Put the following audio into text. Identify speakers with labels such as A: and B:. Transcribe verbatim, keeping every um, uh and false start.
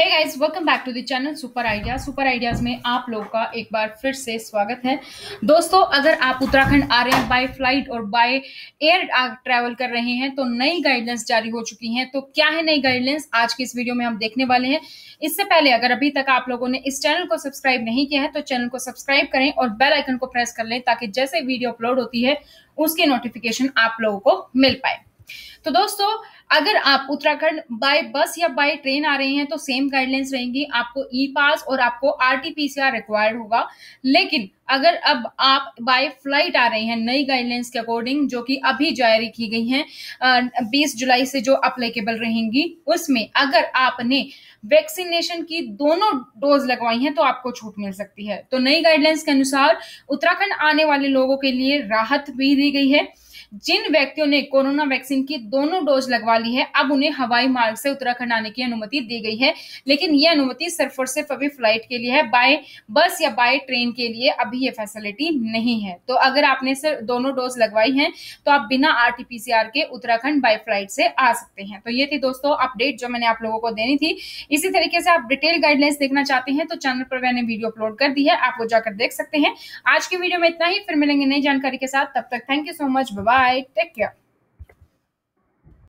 A: Hey guys, welcome back to the channel super ideas. Super ideas में आप लोगों का एक बार फिर से स्वागत है। दोस्तों, अगर आप उत्तराखंड आ रहे हैं बाय फ्लाइट और बाय एयर ट्रैवल कर रहे हैं तो नई गाइडलाइंस जारी हो चुकी हैं। तो क्या है नई गाइडलाइंस, आज की इस वीडियो में हम देखने वाले हैं। इससे पहले अगर अभी तक आप लोगों ने इस चैनल को सब्सक्राइब नहीं किया है तो चैनल को सब्सक्राइब करें और बेल आइकन को प्रेस कर लें ताकि जैसे वीडियो अपलोड होती है उसकी नोटिफिकेशन आप लोगों को मिल पाए। तो दोस्तों, अगर आप उत्तराखंड बाय बस या बाय ट्रेन आ रहे हैं तो सेम गाइडलाइंस रहेंगी। आपको ई पास और आपको आरटीपीसीआर रिक्वायर्ड होगा। लेकिन अगर अब आप बाय फ्लाइट आ रहे हैं नई गाइडलाइंस के अकॉर्डिंग, जो कि अभी जारी की गई हैं बीस जुलाई से जो अप्लीकेबल रहेंगी, उसमें अगर आपने वैक्सीनेशन की दोनों डोज लगवाई हैं तो आपको छूट मिल सकती है। तो नई गाइडलाइंस के अनुसार उत्तराखंड आने वाले लोगों के लिए राहत भी दी गई है। जिन व्यक्तियों ने कोरोना वैक्सीन की दोनों डोज लगवा ली है, अब उन्हें हवाई मार्ग से उत्तराखंड आने की अनुमति दी गई है। लेकिन ये अनुमति सिर्फ और सिर्फ अभी फ्लाइट के लिए है, बाय बस या बाय ट्रेन के लिए अभी ये फैसिलिटी नहीं है। तो अगर आपने सिर्फ दोनों डोज लगवाई हैं तो आप बिना आरटीपीसीआर के उत्तराखंड बाय फ्लाइट से आ सकते हैं। तो ये थी दोस्तों अपडेट जो मैंने आप लोगों को देनी थी। इसी तरीके से आप डिटेल गाइडलाइंस देखना चाहते हैं तो चैनल पर मैंने वीडियो अपलोड कर दी है, आप वो जाकर देख सकते हैं। आज की वीडियो में इतना ही, फिर मिलेंगे नई जानकारी के साथ। तब तक thank you so much, bye bye, take care.